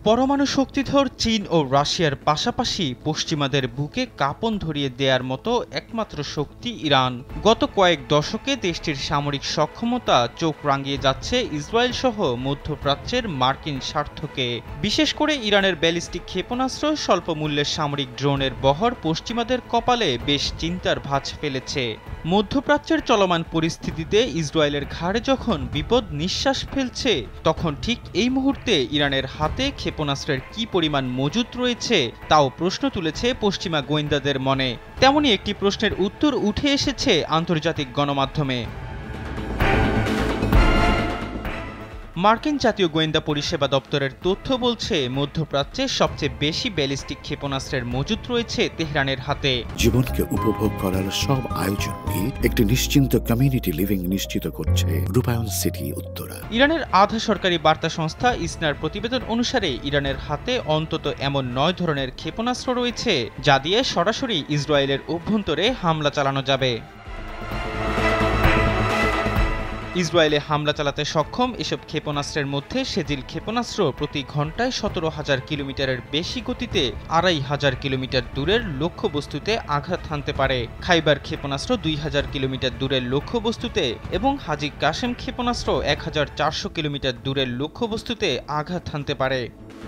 পরমাণু শক্তিধর চীন ও রাশিয়ার পাশাপাশি পশ্চিমাদের বুকে কাঁপন ধরিয়ে দেয়ার মতো একমাত্র শক্তি ইরান। গত কয়েক দশকে দেশটির সামরিক সক্ষমতা চোখ রাঙিয়ে যাচ্ছে ইসরায়েল সহ মধ্যপ্রাচ্যের মার্কিন স্বার্থকে। বিশেষ করে ইরানের ব্যালিস্টিক ক্ষেপণাস্ত্র, স্বল্প মূল্যের সামরিক ড্রোনের বহর পশ্চিমাদের কপালে বেশ চিন্তার ভাঁজ ফেলেছে। মধ্যপ্রাচ্যের চলমান পরিস্থিতিতে ইসরায়েলের ঘাড়ে যখন বিপদ নিঃশ্বাস ফেলছে, তখন ঠিক এই মুহূর্তে ইরানের হাতে ক্ষেপণাস্ত্রের কি পরিমাণ মজুত রয়েছে তাও প্রশ্ন তুলেছে পশ্চিমা গোয়েন্দাদের মনে। তেমনই একটি প্রশ্নের উত্তর উঠে এসেছে আন্তর্জাতিক গণমাধ্যমে। মার্কিন জাতীয় গোয়েন্দা পরিষেবা দপ্তরের তথ্য বলছে, মধ্যপ্রাচ্যে সবচেয়ে বেশি ব্যালিস্টিক ক্ষেপণাস্ত্রের মজুত রয়েছে তেহরানের হাতে। জীবনকে উপভোগ করার সব আয়োজনকে একটি নিশ্চিন্ত কমিউনিটি লিভিং নিশ্চিত করছে রূপায়ণ সিটি উত্তরা। ইরানের আধা সরকারি বার্তা সংস্থা ইসনার প্রতিবেদন অনুসারে ইরানের হাতে অন্তত এমন 9 ধরনের ক্ষেপণাস্ত্র রয়েছে যা দিয়ে সরাসরি ইসরায়েলের অভ্যন্তরে হামলা চালানো যাবে। ইসরায়েলে হামলা চালাতে সক্ষম এসব ক্ষেপণাস্ত্রের মধ্যে সেজিল ক্ষেপণাস্ত্র প্রতি ঘন্টায় 17,000 কিলোমিটারের বেশি গতিতে 2,500 কিলোমিটার দূরের লক্ষ্যবস্তুতে আঘাত হানতে পারে। খাইবার ক্ষেপণাস্ত্র 2,000 কিলোমিটার দূরের লক্ষ্যবস্তুতে এবং হাজি কাশেম ক্ষেপণাস্ত্র 1,400 কিলোমিটার দূরের লক্ষ্যবস্তুতে আঘাত হানতে পারে।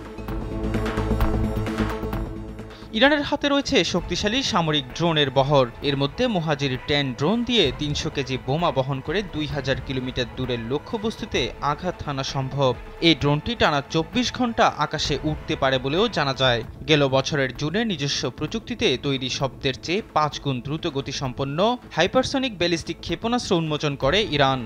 ইরানের হাতে রয়েছে শক্তিশালী সামরিক ড্রোনের বহর। এর মধ্যে মোহাজির 10 ড্রোন দিয়ে 300 কেজি বোমা বহন করে 2,000 কিলোমিটার দূরের লক্ষ্যবস্তুতে আঘাত হানা সম্ভব। এই ড্রোনটি টানা 24 ঘন্টা আকাশে উঠতে পারে বলেও জানা যায়। গেল বছরের জুনে নিজস্ব প্রযুক্তিতে তৈরি শব্দের চেয়ে 5 গুণ দ্রুত গতিসম্পন্ন হাইপারসনিক ব্যালিস্টিক ক্ষেপণাস্ত্র উন্মোচন করে ইরান।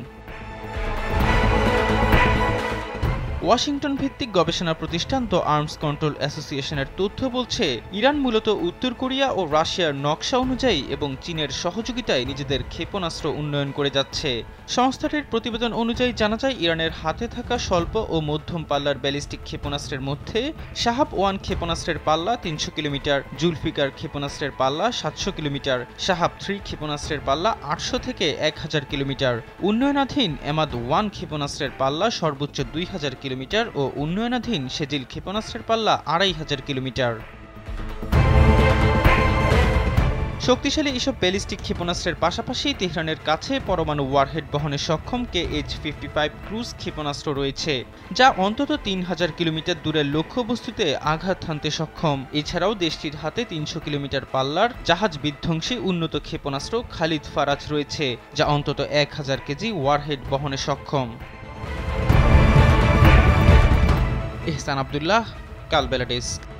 ওয়াশিংটন ভিত্তিক গবেষণা প্রতিষ্ঠান দ্য আর্মস কন্ট্রোল অ্যাসোসিয়েশনের তথ্য বলছে, ইরান মূলত উত্তর কোরিয়া ও রাশিয়ার নকশা অনুযায়ী এবং চীনের সহযোগিতায় নিজেদের ক্ষেপণাস্ত্র উন্নয়ন করে যাচ্ছে। সংস্থাটির প্রতিবেদন অনুযায়ী জানা যায়, ইরানের হাতে থাকা স্বল্প ও মধ্যম পাল্লার ব্যালিস্টিক ক্ষেপণাস্ত্রের মধ্যে শাহাব-1 ক্ষেপণাস্ত্রের পাল্লা 300 কিলোমিটার, জুলফিকার ক্ষেপণাস্ত্রের পাল্লা 700 কিলোমিটার, শাহাব-3 ক্ষেপণাস্ত্রের পাল্লা 800 থেকে 1000 কিলোমিটার, উন্নয়নাধীন এমাদ-1 ক্ষেপণাস্ত্রের পাল্লা সর্বোচ্চ 2000 কিলোমিটার ও উন্নয়নাধীন সেজিল ক্ষেপণাস্ত্রের পাল্লা 2500 কিলোমিটার। শক্তিশালী এসব ব্যালিস্টিক ক্ষেপণাস্ত্রের পাশাপাশি তেহরানের কাছে পরমাণু ওয়ারহেড বহনে সক্ষম KH-55 ক্রুজ ক্ষেপণাস্ত্র রয়েছে, যা অন্তত 3000 কিলোমিটার দূরের লক্ষ্যবস্তুতে আঘাত হানতে সক্ষম। এছাড়াও দেশটির হাতে 300 কিলোমিটার পাল্লার জাহাজ বিধ্বংসী উন্নত ক্ষেপণাস্ত্র খালিদ ফারাজ রয়েছে, যা অন্তত 1000 কেজি ওয়ারহেড বহনে সক্ষম। এহসান আব্দুল্লাহ, কালবেলা ডেস্ক।